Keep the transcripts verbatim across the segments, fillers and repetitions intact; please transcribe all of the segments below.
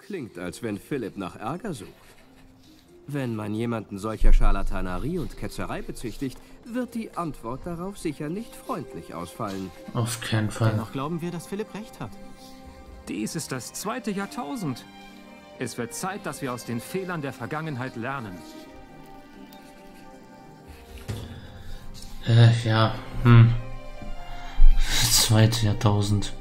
klingt, als wenn Philipp nach Ärger sucht. Wenn man jemanden solcher Scharlatanerie und Ketzerei bezichtigt, wird die Antwort darauf sicher nicht freundlich ausfallen. Auf keinen Fall. Dennoch glauben wir, dass Philipp recht hat. Dies ist das zweite Jahrtausend. Es wird Zeit, dass wir aus den Fehlern der Vergangenheit lernen. Äh, ja, hm. Das zweite Jahrtausend.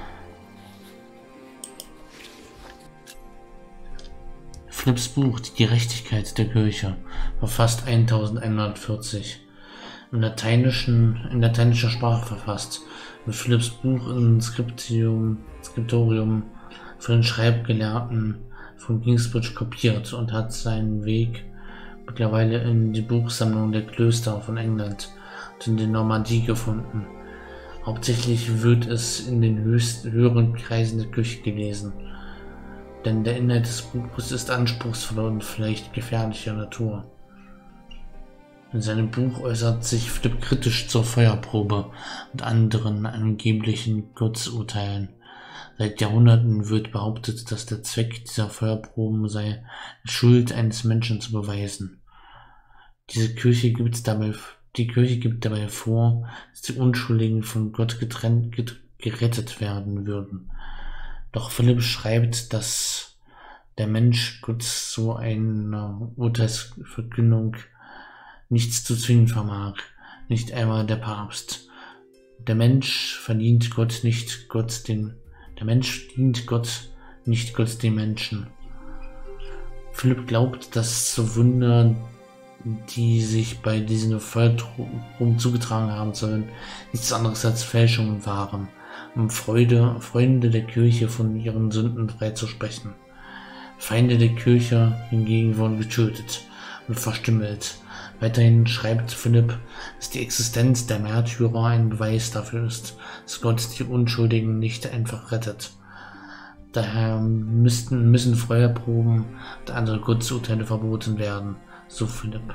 Philipps Buch, Die Gerechtigkeit der Kirche, verfasst elfhundertvierzig. Im lateinischen, in lateinischer Sprache verfasst. Mit Philipps Buch in Scriptium, Scriptorium für den Schreibgelehrten von Kingsbridge kopiert und hat seinen Weg mittlerweile in die Buchsammlung der Klöster von England und in der Normandie gefunden. Hauptsächlich wird es in den höchsten, höheren Kreisen der Kirche gelesen. Denn der Inhalt des Buches ist anspruchsvoller und vielleicht gefährlicher Natur. In seinem Buch äußert sich Philipp kritisch zur Feuerprobe und anderen angeblichen Kurzurteilen. Seit Jahrhunderten wird behauptet, dass der Zweck dieser Feuerproben sei, die Schuld eines Menschen zu beweisen. Diese Kirche gibt dabei, die Kirche gibt dabei vor, dass die Unschuldigen von Gott getrennt, gerettet werden würden. Doch Philipp schreibt, dass der Mensch Gott zu einer Urteilsverkündung nichts zu zwingen vermag, nicht einmal der Papst. Der Mensch verdient Gott nicht, Gott den, der Mensch dient Gott, nicht Gott den Menschen. Philipp glaubt, dass so Wunder, die sich bei diesen Feuerproben zugetragen haben sollen, nichts anderes als Fälschungen waren, um Freude, Freunde der Kirche von ihren Sünden freizusprechen. Feinde der Kirche hingegen wurden getötet und verstümmelt. Weiterhin schreibt Philipp, dass die Existenz der Märtyrer ein Beweis dafür ist, dass Gott die Unschuldigen nicht einfach rettet. Daher müssten, müssen Feuerproben und andere Gottsurteile verboten werden, so Philipp.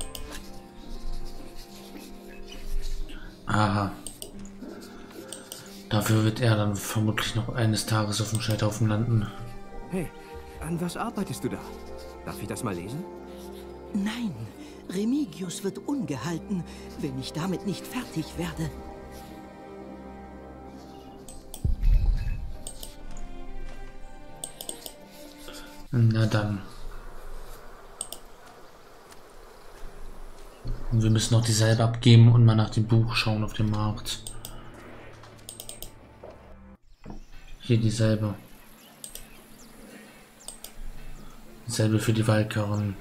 Aha. Dafür wird er dann vermutlich noch eines Tages auf dem Scheiterhaufen landen. Hey, an was arbeitest du da? Darf ich das mal lesen? Nein, Remigius wird ungehalten, wenn ich damit nicht fertig werde. Na dann. Und wir müssen noch die Salbe abgeben und mal nach dem Buch schauen auf dem Markt. Hier die Salbe. Die Salbe für die Waldkarren.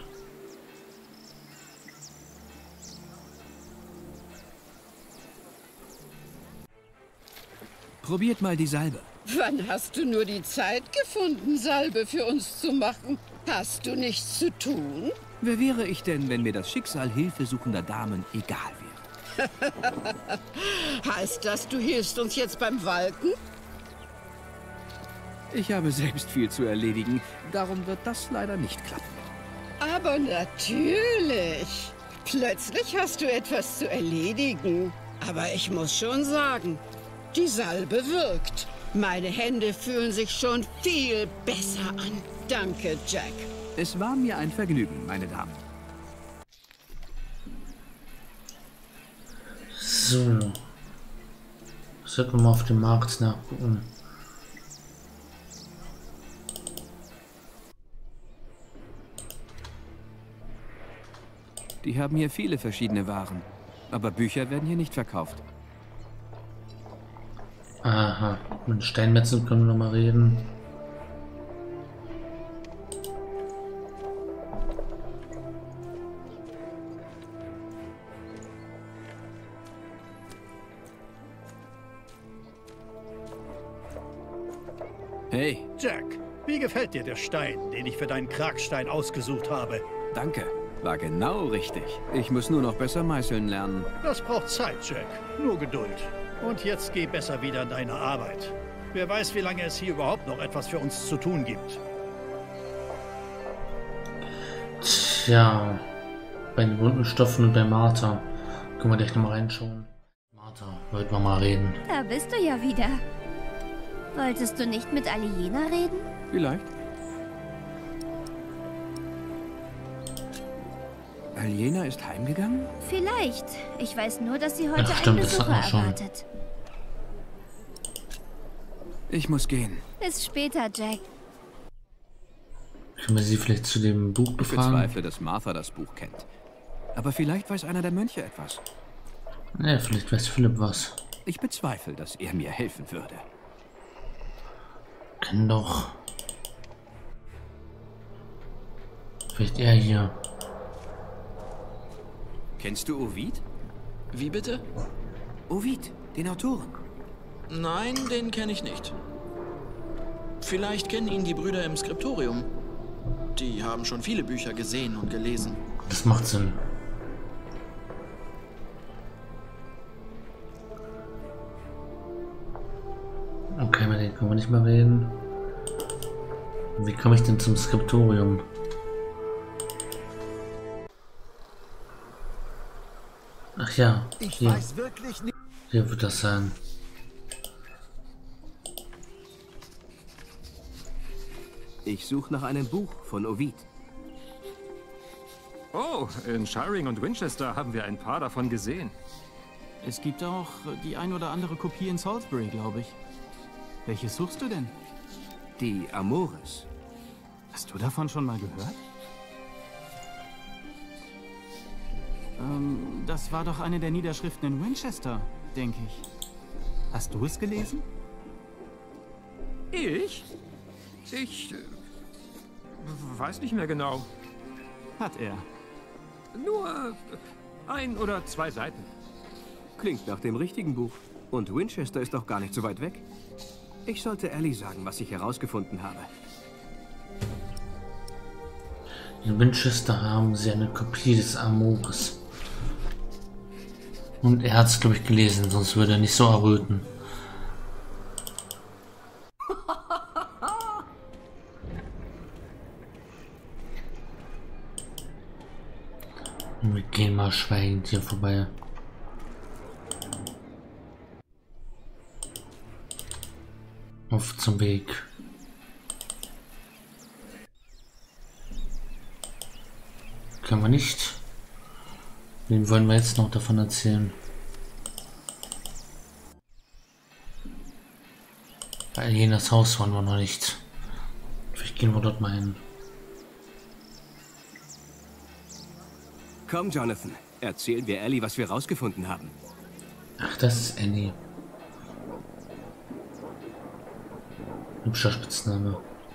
Probiert mal die Salbe. Wann hast du nur die Zeit gefunden, Salbe für uns zu machen? Hast du nichts zu tun? Wer wäre ich denn, wenn mir das Schicksal hilfesuchender Damen egal wäre? Heißt das, du hilfst uns jetzt beim Walken? Ich habe selbst viel zu erledigen, darum wird das leider nicht klappen. Aber natürlich. Plötzlich hast du etwas zu erledigen. Aber ich muss schon sagen, die Salbe wirkt. Meine Hände fühlen sich schon viel besser an. Danke, Jack. Es war mir ein Vergnügen, meine Damen. So. Sollten wir mal auf dem Markt nachgucken. Die haben hier viele verschiedene Waren. Aber Bücher werden hier nicht verkauft. Aha, mit Steinmetzen können wir noch mal reden. Hey. Jack, wie gefällt dir der Stein, den ich für deinen Kragstein ausgesucht habe? Danke. War genau richtig. Ich muss nur noch besser meißeln lernen. Das braucht Zeit, Jack. Nur Geduld. Und jetzt geh besser wieder an deine Arbeit. Wer weiß, wie lange es hier überhaupt noch etwas für uns zu tun gibt. Tja, bei den bunten Stoffen und bei Martha. Können wir gleich nochmal reinschauen. Martha, wollten wir mal reden. Da bist du ja wieder. Wolltest du nicht mit Aliena reden? Vielleicht. Aljena ist heimgegangen? Vielleicht. Ich weiß nur, dass sie heute Ach, stimmt, einen das hatten Besucher wir schon. erwartet. Ich muss gehen. Bis später, Jack. Können wir sie vielleicht zu dem Buch Ich befragen? bezweifle, dass Martha das Buch kennt. Aber vielleicht weiß einer der Mönche etwas. Ja, vielleicht weiß Philipp was. Ich bezweifle, dass er mir helfen würde. Kann doch. Vielleicht er hier. Kennst du Ovid? Wie bitte? Ovid, den Autoren. Nein, den kenne ich nicht. Vielleicht kennen ihn die Brüder im Skriptorium. Die haben schon viele Bücher gesehen und gelesen. Das macht Sinn. Okay, mit denen können wir nicht mehr reden. Wie komme ich denn zum Skriptorium? Ach ja, hier. Hier wird das sein. Ich suche nach einem Buch von Ovid. Oh, in Shiring und Winchester haben wir ein paar davon gesehen. Es gibt auch die ein oder andere Kopie in Salisbury, glaube ich. Welches suchst du denn? Die Amores. Hast du davon schon mal gehört? Ähm, das war doch eine der Niederschriften in Winchester, denke ich. Hast du es gelesen? Ich? Ich... Äh, weiß nicht mehr genau. Hat er. Nur äh, ein oder zwei Seiten. Klingt nach dem richtigen Buch. Und Winchester ist doch gar nicht so weit weg. Ich sollte Ellie sagen, was ich herausgefunden habe. In Winchester haben sie eine Kopie des Amores. Und er hat es, glaube ich, gelesen, sonst würde er nicht so erröten. Und wir gehen mal schweigend hier vorbei. Auf zum Weg. Können wir nicht. Wen wollen wir jetzt noch davon erzählen? Bei Aljenas Haus waren wir noch nicht. Vielleicht gehen wir dort mal hin. Komm, Jonathan. Erzählen wir Ellie, was wir rausgefunden haben. Ach, das ist Annie. Hübscher Spitzname.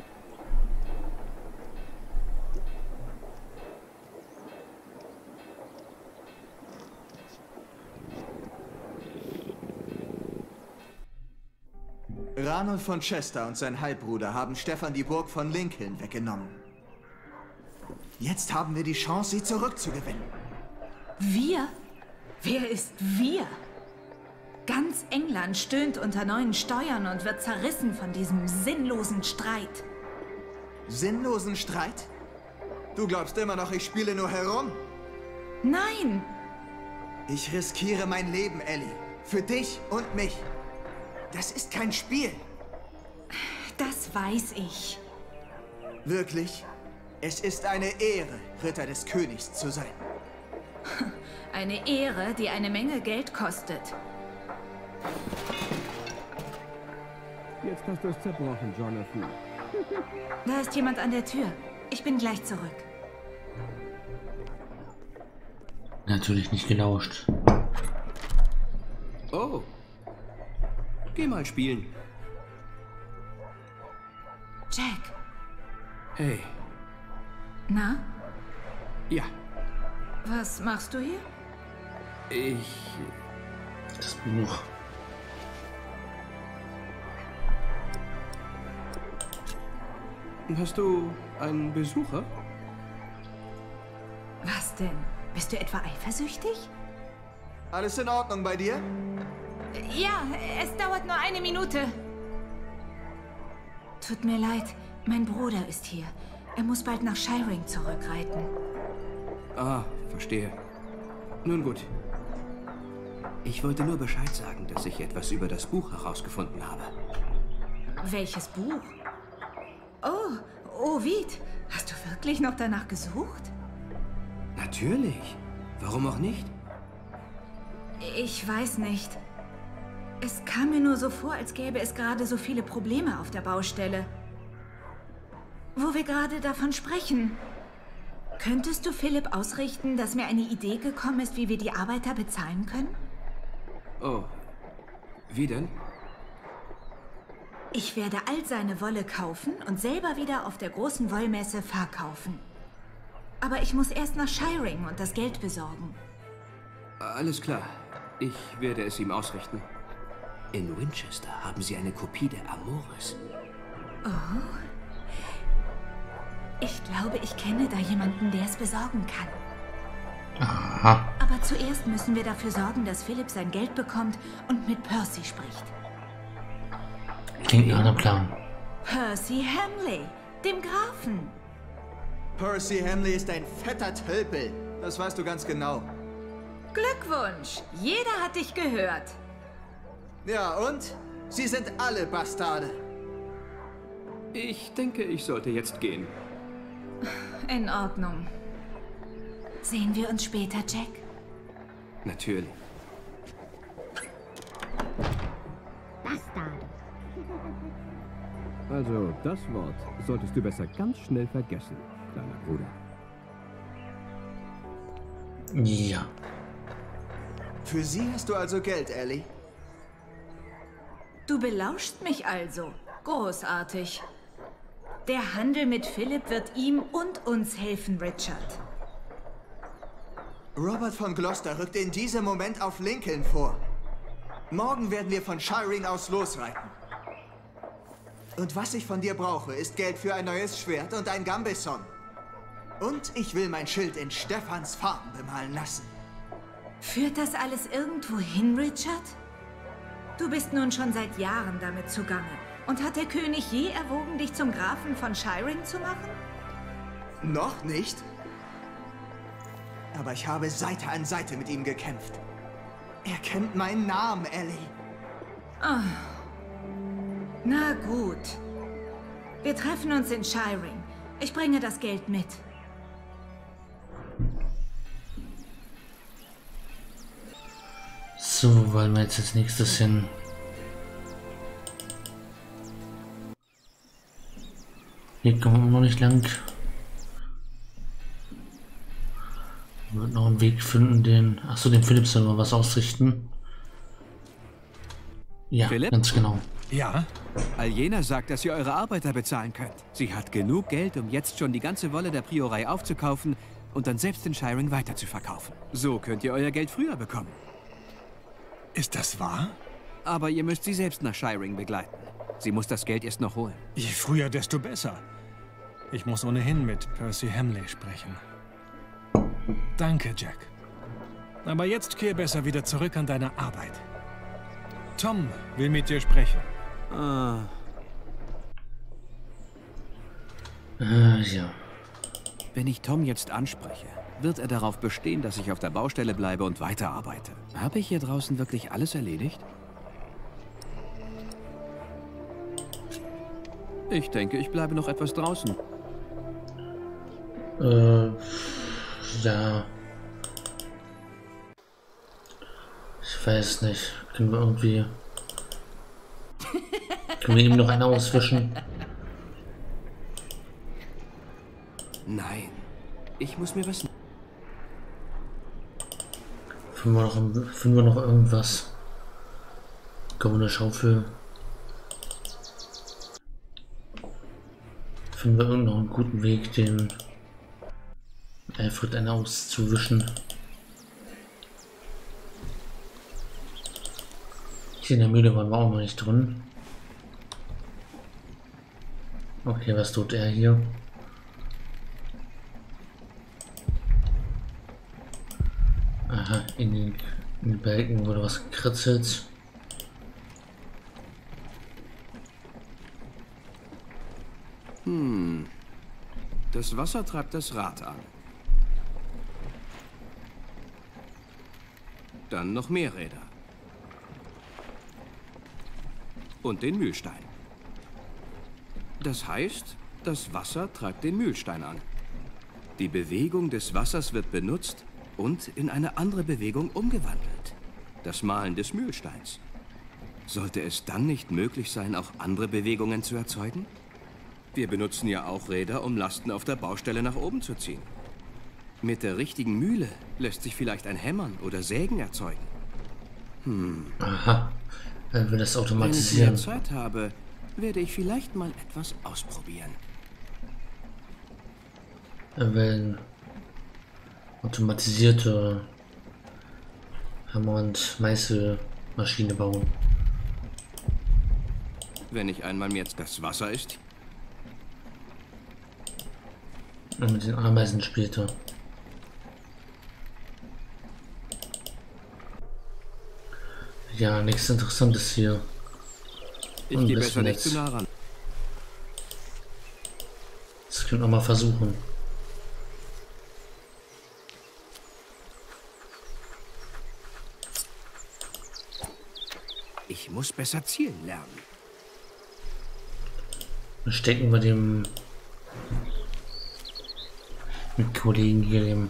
Ranulf von Chester und sein Halbbruder haben Stefan die Burg von Lincoln weggenommen. Jetzt haben wir die Chance, sie zurückzugewinnen. Wir? Wer ist wir? Ganz England stöhnt unter neuen Steuern und wird zerrissen von diesem sinnlosen Streit. Sinnlosen Streit? Du glaubst immer noch, ich spiele nur herum? Nein! Ich riskiere mein Leben, Ellie. Für dich und mich. Das ist kein Spiel. Das weiß ich. Wirklich? Es ist eine Ehre, Ritter des Königs zu sein. Eine Ehre, die eine Menge Geld kostet. Jetzt hast du es zerbrochen, Jonathan. Da ist jemand an der Tür. Ich bin gleich zurück. Natürlich nicht gelauscht. Oh. Geh mal spielen. Jack. Hey. Na? Ja. Was machst du hier? Ich... Das Buch. Hast du einen Besucher? Was denn? Bist du etwa eifersüchtig? Alles in Ordnung bei dir? Ja, es dauert nur eine Minute. Tut mir leid, mein Bruder ist hier. Er muss bald nach Shiring zurückreiten. Ah, verstehe. Nun gut. Ich wollte nur Bescheid sagen, dass ich etwas über das Buch herausgefunden habe. Welches Buch? Oh, Ovid. Hast du wirklich noch danach gesucht? Natürlich. Warum auch nicht? Ich weiß nicht. Es kam mir nur so vor, als gäbe es gerade so viele Probleme auf der Baustelle. Wo wir gerade davon sprechen. Könntest du Philipp ausrichten, dass mir eine Idee gekommen ist, wie wir die Arbeiter bezahlen können? Oh. Wie denn? Ich werde all seine Wolle kaufen und selber wieder auf der großen Wollmesse verkaufen. Aber ich muss erst nach Shiring und das Geld besorgen. Alles klar. Ich werde es ihm ausrichten. In Winchester haben sie eine Kopie der Amoris. Oh. Ich glaube, ich kenne da jemanden, der es besorgen kann. Aha. Aber zuerst müssen wir dafür sorgen, dass Philipp sein Geld bekommt und mit Percy spricht. Klingt nach einem Plan. Percy Hamley, dem Grafen. Percy Hamley ist ein fetter Tölpel. Das weißt du ganz genau. Glückwunsch! Jeder hat dich gehört. Ja, und? Sie sind alle Bastarde. Ich denke, ich sollte jetzt gehen. In Ordnung. Sehen wir uns später, Jack? Natürlich. Bastarde. Also, das Wort solltest du besser ganz schnell vergessen, kleiner Bruder. Ja. Für sie hast du also Geld, Ellie? Du belauschst mich also. Großartig. Der Handel mit Philipp wird ihm und uns helfen, Richard. Robert von Gloucester rückt in diesem Moment auf Lincoln vor. Morgen werden wir von Shiring aus losreiten. Und was ich von dir brauche, ist Geld für ein neues Schwert und ein Gambesson. Und ich will mein Schild in Stephans Farben bemalen lassen. Führt das alles irgendwo hin, Richard? Du bist nun schon seit Jahren damit zugange. Und hat der König je erwogen, dich zum Grafen von Shiring zu machen? Noch nicht. Aber ich habe Seite an Seite mit ihm gekämpft. Er kennt meinen Namen, Ellie. Oh. Na gut. Wir treffen uns in Shiring. Ich bringe das Geld mit. So, wo wollen wir jetzt als nächstes hin? Hier kommen wir noch nicht lang. Wir wird noch einen Weg finden, den... Achso, den Philipp soll mal was ausrichten. Ja, Philipp? ganz genau. Ja? Aljena sagt, dass ihr eure Arbeiter bezahlen könnt. Sie hat genug Geld, um jetzt schon die ganze Wolle der Priorei aufzukaufen und dann selbst in Shiring weiterzuverkaufen. So könnt ihr euer Geld früher bekommen. Ist das wahr? Aber ihr müsst sie selbst nach Shiring begleiten. Sie muss das Geld erst noch holen. Je früher, desto besser. Ich muss ohnehin mit Percy Hamley sprechen. Danke, Jack. Aber jetzt kehr besser wieder zurück an deine Arbeit. Tom will mit dir sprechen. Ah. Äh, ja. Wenn ich Tom jetzt anspreche, wird er darauf bestehen, dass ich auf der Baustelle bleibe und weiterarbeite. Habe ich hier draußen wirklich alles erledigt? Ich denke, ich bleibe noch etwas draußen. Äh, ja. Ich weiß nicht. Können wir irgendwie... Können wir ihm noch einen auswischen? Nein. Ich muss mir was... Finden wir noch, finden wir noch irgendwas? Kommen wir eine Schaufel? Finden wir irgendeinen einen guten Weg, den Alfred einen auszuwischen? Hier in der Mühle waren wir auch noch nicht drin. Okay, was tut er hier? Aha, in den, in den Balken wurde was gekritzelt. Hm. Das Wasser treibt das Rad an. Dann noch mehr Räder. Und den Mühlstein. Das heißt, das Wasser treibt den Mühlstein an. Die Bewegung des Wassers wird benutzt und in eine andere Bewegung umgewandelt. Das Malen des Mühlsteins. Sollte es dann nicht möglich sein, auch andere Bewegungen zu erzeugen? Wir benutzen ja auch Räder, um Lasten auf der Baustelle nach oben zu ziehen. Mit der richtigen Mühle lässt sich vielleicht ein Hämmern oder Sägen erzeugen. Hm. Aha, er will das automatisieren. Wenn ich mehr Zeit habe, werde ich vielleicht mal etwas ausprobieren. Er will automatisierte Hammer- und Meißelmaschine bauen. Wenn ich einmal mir jetzt das Wasser ist. Und mit den Ameisen später. Ja, nichts Interessantes hier. Ich gehe besser nicht zu nah ran. Das können wir mal versuchen. Ich muss besser zielen lernen. Dann stecken wir dem mit Kollegen hier dem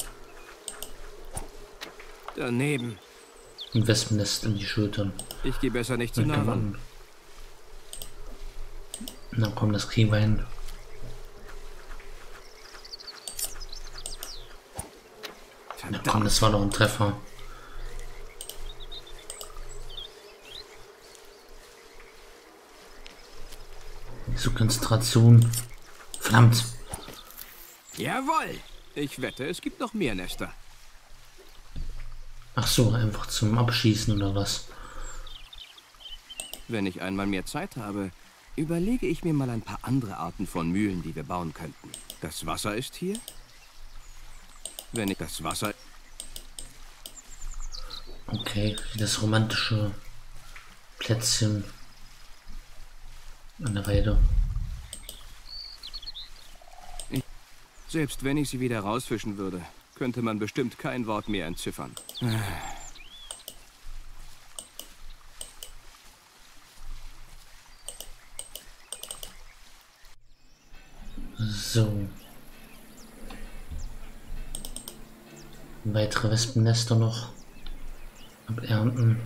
daneben ein Wespennest in die Schultern. Ich gehe besser nicht zu nah ran. Na komm, das kriegen wir hin. Na komm, das war doch ein Treffer. So Konzentration. Verdammt. Jawohl. Ich wette, es gibt noch mehr Nester. Ach so, einfach zum Abschießen oder was? Wenn ich einmal mehr Zeit habe, überlege ich mir mal ein paar andere Arten von Mühlen, die wir bauen könnten. Das Wasser ist hier. Wenn ich das Wasser... Okay, das romantische Plätzchen an der Weide. Ich, selbst wenn ich sie wieder rausfischen würde, könnte man bestimmt kein Wort mehr entziffern. So. Weitere Wespennester noch abernten.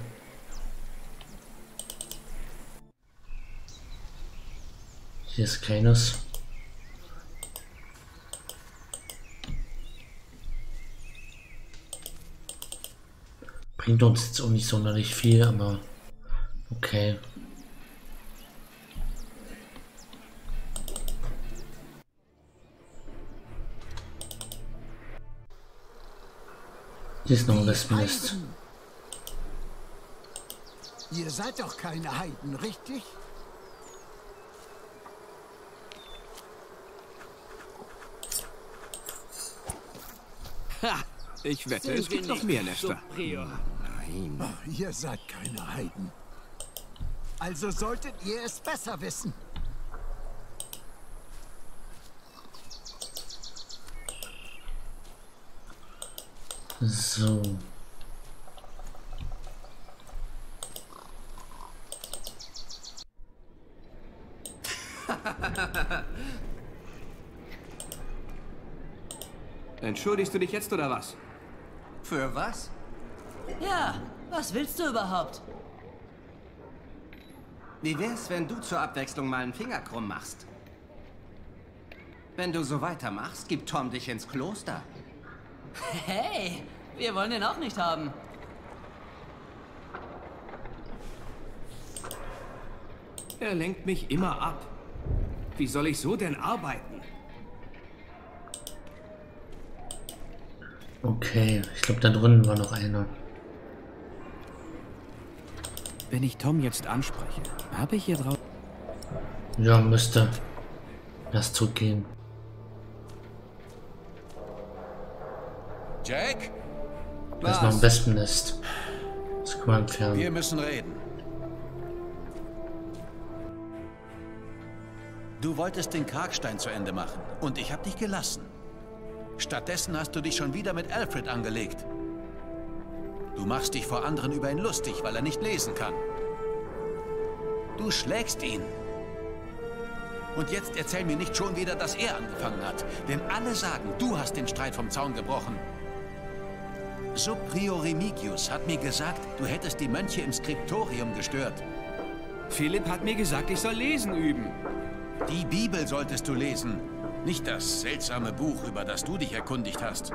Hier ist keines. Bringt uns jetzt auch nicht sonderlich viel, aber okay. Hier ist noch ein Wespennest. Ihr seid doch keine Heiden, richtig? Ha! Ich wette, Sind es gibt noch mehr Nester. Nein. Ach, ihr seid keine Heiden. Also solltet ihr es besser wissen. So. Entschuldigst du dich jetzt oder was? Für was? Ja, was willst du überhaupt? Wie wär's, wenn du zur Abwechslung mal einen Finger krumm machst? Wenn du so weitermachst, gibt Tom dich ins Kloster. Hey, wir wollen den auch nicht haben. Er lenkt mich immer ab. Wie soll ich so denn arbeiten? Okay, ich glaube, da drinnen war noch einer. Wenn ich Tom jetzt anspreche, habe ich hier drauf... Ja, müsste. Lass zurückgehen. Jack? Da ist noch ein Wespennest. Das kann man entfernen. Wir müssen reden. Du wolltest den Kargstein zu Ende machen und ich habe dich gelassen. Stattdessen hast du dich schon wieder mit Alfred angelegt. Du machst dich vor anderen über ihn lustig, weil er nicht lesen kann. Du schlägst ihn. Und jetzt erzähl mir nicht schon wieder, dass er angefangen hat. Denn alle sagen, du hast den Streit vom Zaun gebrochen. Subprior Remigius hat mir gesagt, du hättest die Mönche im Skriptorium gestört. Philipp hat mir gesagt, ich soll Lesen üben. Die Bibel solltest du lesen. Nicht das seltsame Buch, über das du dich erkundigt hast.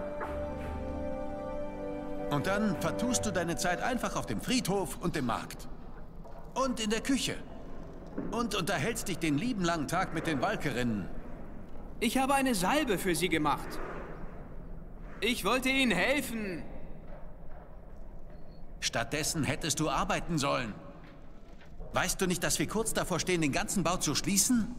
Und dann vertust du deine Zeit einfach auf dem Friedhof und dem Markt. Und in der Küche. Und unterhältst dich den lieben langen Tag mit den Walkerinnen. Ich habe eine Salbe für sie gemacht. Ich wollte ihnen helfen. Stattdessen hättest du arbeiten sollen. Weißt du nicht, dass wir kurz davor stehen, den ganzen Bau zu schließen?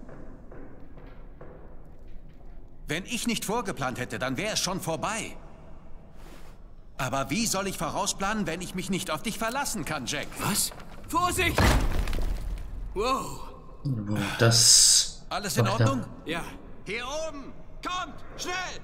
Wenn ich nicht vorgeplant hätte, dann wäre es schon vorbei. Aber wie soll ich vorausplanen, wenn ich mich nicht auf dich verlassen kann, Jack? Was? Vorsicht! Wow. Das... Alles in Ordnung? Ja. Hier oben! Kommt! Schnell!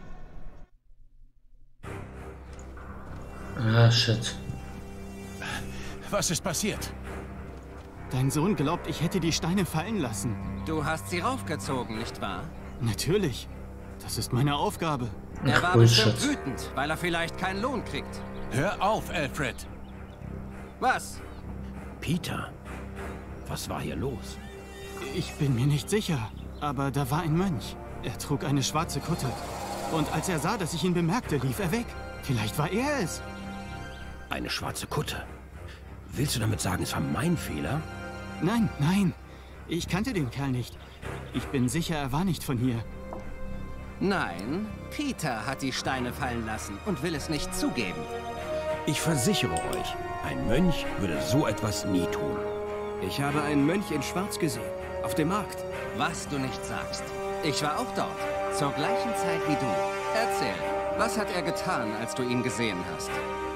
Ah, shit. Was ist passiert? Dein Sohn glaubt, ich hätte die Steine fallen lassen. Du hast sie raufgezogen, nicht wahr? Natürlich. Das ist meine Aufgabe. Er war bestimmt wütend, weil er vielleicht keinen Lohn kriegt. Hör auf, Alfred. Was? Peter, was war hier los? Ich bin mir nicht sicher, aber da war ein Mönch. Er trug eine schwarze Kutte. Und als er sah, dass ich ihn bemerkte, lief er weg. Vielleicht war er es. Eine schwarze Kutte. Willst du damit sagen, es war mein Fehler? Nein, nein. Ich kannte den Kerl nicht. Ich bin sicher, er war nicht von hier. Nein, Peter hat die Steine fallen lassen und will es nicht zugeben. Ich versichere euch, ein Mönch würde so etwas nie tun. Ich habe einen Mönch in Schwarz gesehen, auf dem Markt. Was du nicht sagst. Ich war auch dort, zur gleichen Zeit wie du. Erzähl, was hat er getan, als du ihn gesehen hast?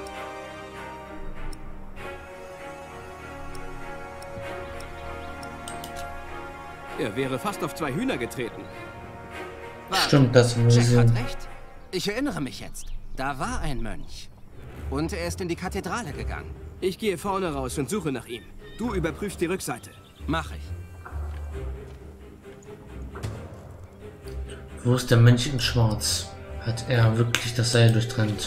Er wäre fast auf zwei Hühner getreten. Warte, Stimmt, das muss Jack ich hat recht. Ich erinnere mich jetzt. Da war ein Mönch. Und er ist in die Kathedrale gegangen. Ich gehe vorne raus und suche nach ihm. Du überprüfst die Rückseite. Mach ich. Wo ist der Mönch in Schwarz? Hat er wirklich das Seil durchtrennt?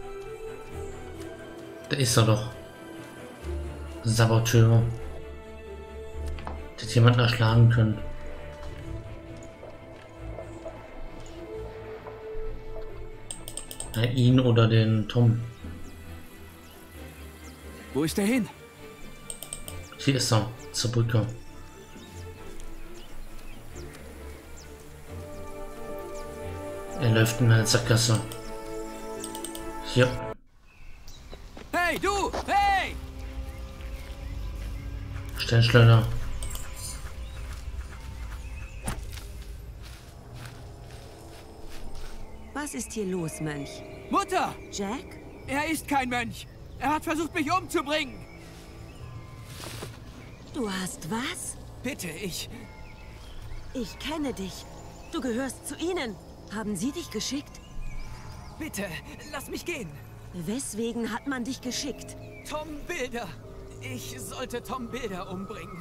Da ist er doch. Saboteur. Der hat jemanden erschlagen können. Ja, ihn oder den Tom. Wo ist er hin? Hier ist er, zur Brücke. Er läuft in eine Sackgasse. Hier. Hey, du! Hey! Steinschleuder. Was ist hier los, Mönch? Mutter! Jack? Er ist kein Mönch. Er hat versucht, mich umzubringen. Du hast was? Bitte, ich... Ich kenne dich. Du gehörst zu ihnen. Haben sie dich geschickt? Bitte, lass mich gehen. Weswegen hat man dich geschickt? Tom Bilder. Ich sollte Tom Bilder umbringen.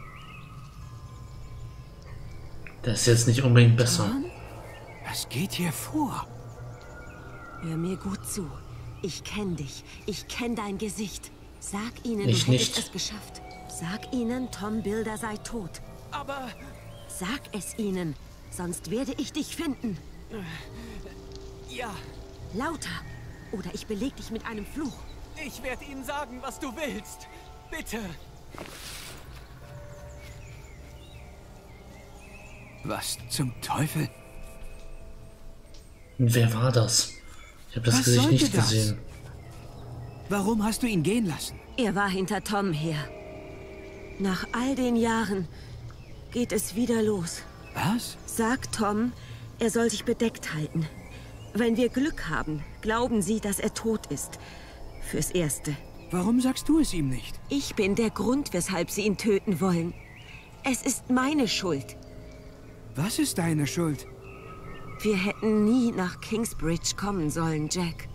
Das ist jetzt nicht unbedingt besser. Tom? Was geht hier vor? Hör mir gut zu. Ich kenne dich. Ich kenne dein Gesicht. Sag ihnen, ich du hättest nicht. es geschafft. Sag ihnen, Tom Bilder sei tot. Aber... Sag es ihnen, sonst werde ich dich finden. Ja. Lauter, oder ich beleg dich mit einem Fluch. Ich werde ihnen sagen, was du willst. Bitte. Was zum Teufel? Wer war das? Ich habe das Was Gesicht nicht das? gesehen. Warum hast du ihn gehen lassen? Er war hinter Tom her. Nach all den Jahren geht es wieder los. Was? Sag Tom, er soll sich bedeckt halten. Wenn wir Glück haben, glauben sie, dass er tot ist. Fürs Erste. Warum sagst du es ihm nicht? Ich bin der Grund, weshalb sie ihn töten wollen. Es ist meine Schuld. Was ist deine Schuld? Wir hätten nie nach Kingsbridge kommen sollen, Jack.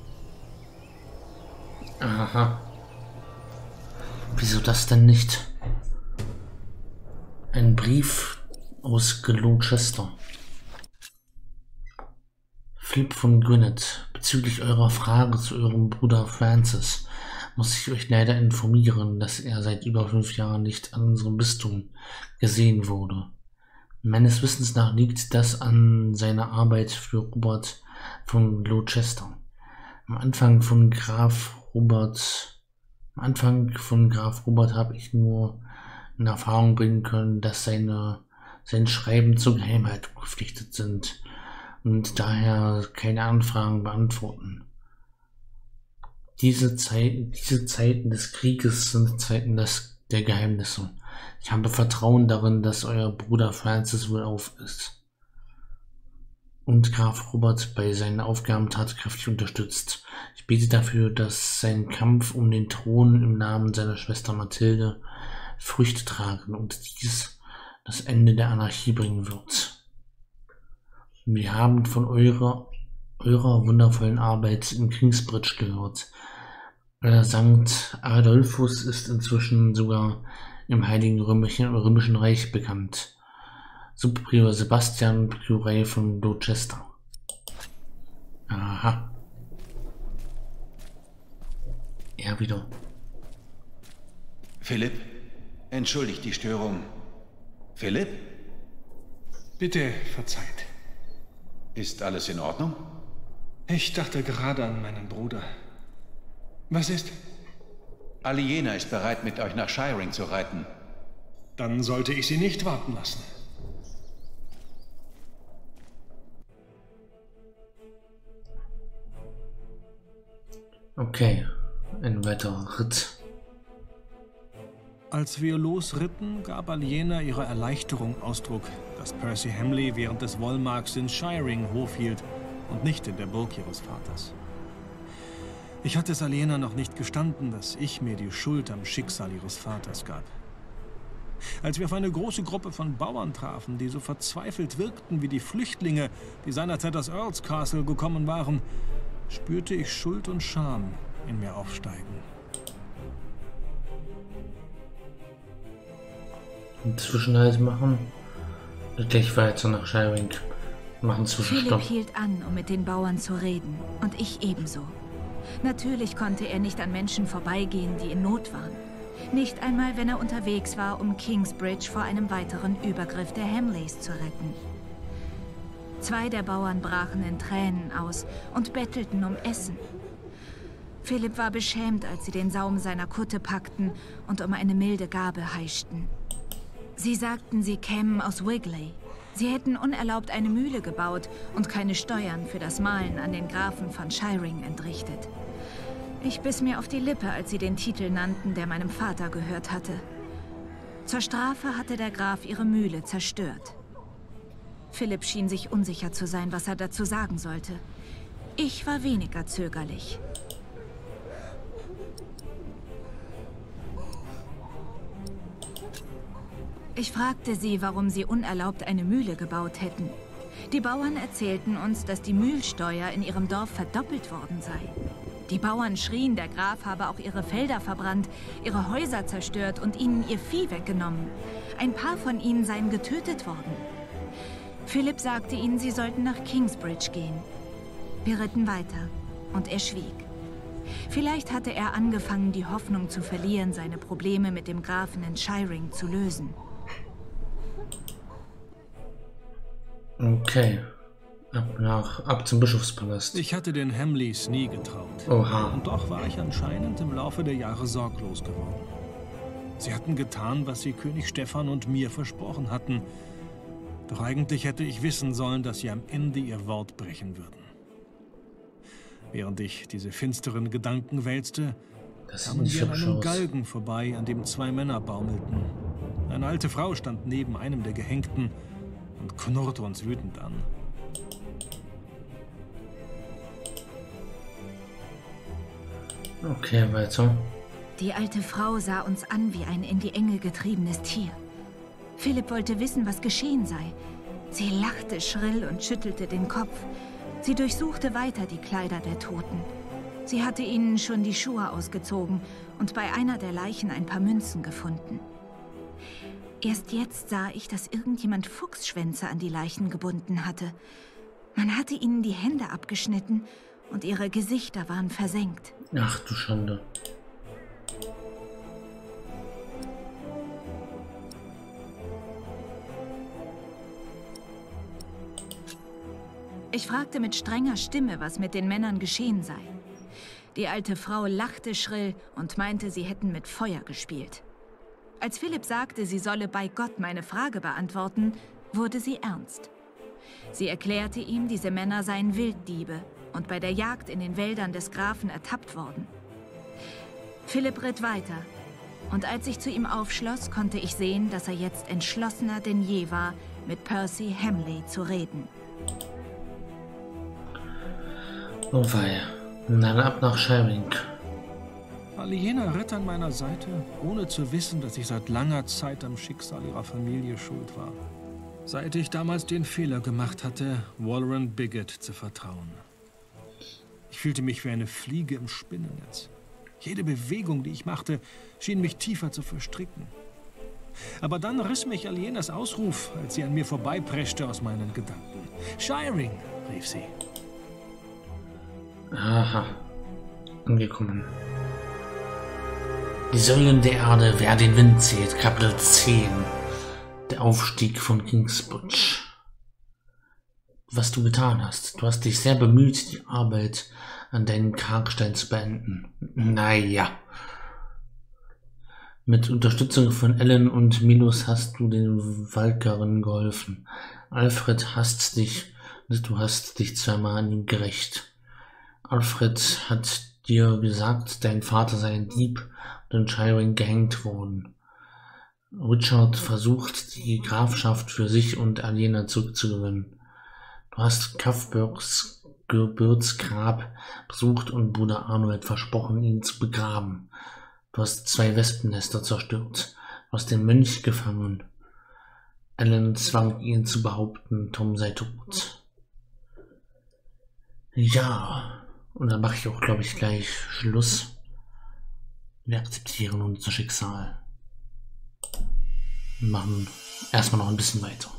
Aha. Wieso das denn nicht? Ein Brief aus Gloucester. Philipp von Gwynedd, bezüglich eurer Frage zu eurem Bruder Francis muss ich euch leider informieren, dass er seit über fünf Jahren nicht an unserem Bistum gesehen wurde. Meines Wissens nach liegt das an seiner Arbeit für Robert von Gloucester. Am Anfang von Graf Robert, am Anfang von Graf Robert habe ich nur in Erfahrung bringen können, dass seine, sein Schreiben zur Geheimhaltung verpflichtet sind und daher keine Anfragen beantworten. Diese, Zeit, diese Zeiten des Krieges sind Zeiten des, der Geheimnisse. Ich habe Vertrauen darin, dass euer Bruder Francis wohlauf ist und Graf Robert bei seinen Aufgaben tatkräftig unterstützt. Ich bete dafür, dass sein Kampf um den Thron im Namen seiner Schwester Mathilde Früchte tragen und dies das Ende der Anarchie bringen wird. Wir haben von eurer, eurer wundervollen Arbeit in Kingsbridge gehört. Euer Sankt Adolphus ist inzwischen sogar im Heiligen Römischen, Römischen Reich bekannt. Subprior Sebastian Prior von Gloucester. Aha. Er wieder. Philipp, entschuldigt die Störung. Philipp? Bitte verzeiht. Ist alles in Ordnung? Ich dachte gerade an meinen Bruder. Was ist? Aliena ist bereit, mit euch nach Shiring zu reiten. Dann sollte ich sie nicht warten lassen. Okay, ein weiterer Ritt. Als wir losritten, gab Aliena ihrer Erleichterung Ausdruck, dass Percy Hamley während des Wollmarks in Shiring Hof hielt und nicht in der Burg ihres Vaters. Ich hatte es Aliena noch nicht gestanden, dass ich mir die Schuld am Schicksal ihres Vaters gab. Als wir auf eine große Gruppe von Bauern trafen, die so verzweifelt wirkten wie die Flüchtlinge, die seinerzeit aus Earls Castle gekommen waren, spürte ich Schuld und Scham in mir aufsteigen. Und Zwischenhalt machen. Gleich weiter nach Shiring. Machen Zwischenstopp. Philipp hielt an, um mit den Bauern zu reden. Und ich ebenso. Natürlich konnte er nicht an Menschen vorbeigehen, die in Not waren. Nicht einmal, wenn er unterwegs war, um Kingsbridge vor einem weiteren Übergriff der Hamleys zu retten. Zwei der Bauern brachen in Tränen aus und bettelten um Essen. Philipp war beschämt, als sie den Saum seiner Kutte packten und um eine milde Gabe heischten. Sie sagten, sie kämen aus Wigley. Sie hätten unerlaubt eine Mühle gebaut und keine Steuern für das Mahlen an den Grafen von Shiring entrichtet. Ich biss mir auf die Lippe, als sie den Titel nannten, der meinem Vater gehört hatte. Zur Strafe hatte der Graf ihre Mühle zerstört. Philipp schien sich unsicher zu sein, was er dazu sagen sollte. Ich war weniger zögerlich. Ich fragte sie, warum sie unerlaubt eine Mühle gebaut hätten. Die Bauern erzählten uns, dass die Mühlsteuer in ihrem Dorf verdoppelt worden sei. Die Bauern schrien, der Graf habe auch ihre Felder verbrannt, ihre Häuser zerstört und ihnen ihr Vieh weggenommen. Ein paar von ihnen seien getötet worden. Philipp sagte ihnen, sie sollten nach Kingsbridge gehen. Wir ritten weiter und er schwieg. Vielleicht hatte er angefangen, die Hoffnung zu verlieren, seine Probleme mit dem Grafen in Shiring zu lösen. Okay. Ab, nach, ab zum Bischofspalast. Ich hatte den Hamleys nie getraut. Oha. Und doch war ich anscheinend im Laufe der Jahre sorglos geworden. Sie hatten getan, was sie König Stephan und mir versprochen hatten. Doch eigentlich hätte ich wissen sollen, dass sie am Ende ihr Wort brechen würden. Während ich diese finsteren Gedanken wälzte, kamen wir an einem Galgen vorbei, an dem zwei Männer baumelten. Eine alte Frau stand neben einem der Gehängten und knurrte uns wütend an. Okay, weiter. Die alte Frau sah uns an wie ein in die Enge getriebenes Tier. Philipp wollte wissen, was geschehen sei. Sie lachte schrill und schüttelte den Kopf. Sie durchsuchte weiter die Kleider der Toten. Sie hatte ihnen schon die Schuhe ausgezogen und bei einer der Leichen ein paar Münzen gefunden. Erst jetzt sah ich, dass irgendjemand Fuchsschwänze an die Leichen gebunden hatte. Man hatte ihnen die Hände abgeschnitten und ihre Gesichter waren versenkt. Ach du Schande. Ich fragte mit strenger Stimme, was mit den Männern geschehen sei. Die alte Frau lachte schrill und meinte, sie hätten mit Feuer gespielt. Als Philipp sagte, sie solle bei Gott meine Frage beantworten, wurde sie ernst. Sie erklärte ihm, diese Männer seien Wilddiebe und bei der Jagd in den Wäldern des Grafen ertappt worden. Philipp ritt weiter, und als ich zu ihm aufschloss, konnte ich sehen, dass er jetzt entschlossener denn je war, mit Percy Hamley zu reden. Oh wei, dann ab nach Shiring. Aliena ritt an meiner Seite, ohne zu wissen, dass ich seit langer Zeit am Schicksal ihrer Familie schuld war. Seit ich damals den Fehler gemacht hatte, Walren Bigot zu vertrauen. Ich fühlte mich wie eine Fliege im Spinnennetz. Jede Bewegung, die ich machte, schien mich tiefer zu verstricken. Aber dann riss mich Alienas Ausruf, als sie an mir vorbeipreschte, aus meinen Gedanken. Shiring, rief sie. Aha, angekommen. Die Säulen der Erde, wer den Wind zählt, Kapitel zehn. Der Aufstieg von Kingsbridge. Was du getan hast. Du hast dich sehr bemüht, die Arbeit an deinem Kargstein zu beenden. Naja. Mit Unterstützung von Ellen und Minus hast du den Walkerinnen geholfen. Alfred hasst dich und du hast dich zweimal an ihm gerächt. Alfred hat dir gesagt, dein Vater sei ein Dieb und in Shiring gehängt worden. Richard versucht, die Grafschaft für sich und Aliena zurückzugewinnen. Du hast Cuthberts Geburtsgrab besucht und Bruder Arnold versprochen, ihn zu begraben. Du hast zwei Wespennester zerstört. Du hast den Mönch gefangen. Ellen zwang ihn zu behaupten, Tom sei tot. Ja, und dann mache ich auch, glaube ich, gleich Schluss. Wir akzeptieren unser Schicksal. Wir machen erstmal noch ein bisschen weiter.